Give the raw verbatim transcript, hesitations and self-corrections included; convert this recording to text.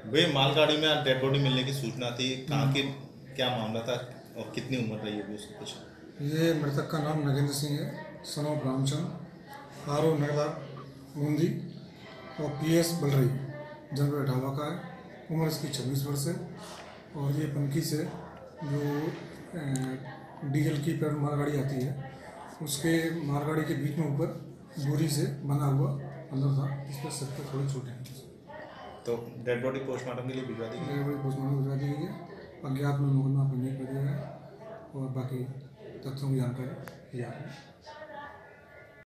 वे मालगाड़ी में dead body मिलने की सूचना थी, कहाँ की, क्या मामला था और कितनी उम्र रही होगी उसकी कुछ? ये मृतक का नाम नगेंद्र सिंह है, son of Ramchand, R O Nagda Bundi और पी एस बलरई, जनपद इटावा का है। उम्र इसकी छब्बीस वर्ष है और ये पनकी से जो अ, डीजल की पेट्रोल मालगाड़ी आती है उसके मालगाड़ी के बीच में ऊपर बोरी से बना हुआ अंदर था, इस पर सर पर थोड़ी चोटें हैं। तो डेड बॉडी पोस्टमार्टम के लिए भिजवा दी गई। डेड बॉडी पोस्टमार्टम भिजवा दी गई है। अज्ञात में मुकदमा पंजीकृत कर दिया गया है और बाकी तथ्यों की जानकारी दी जा रही है।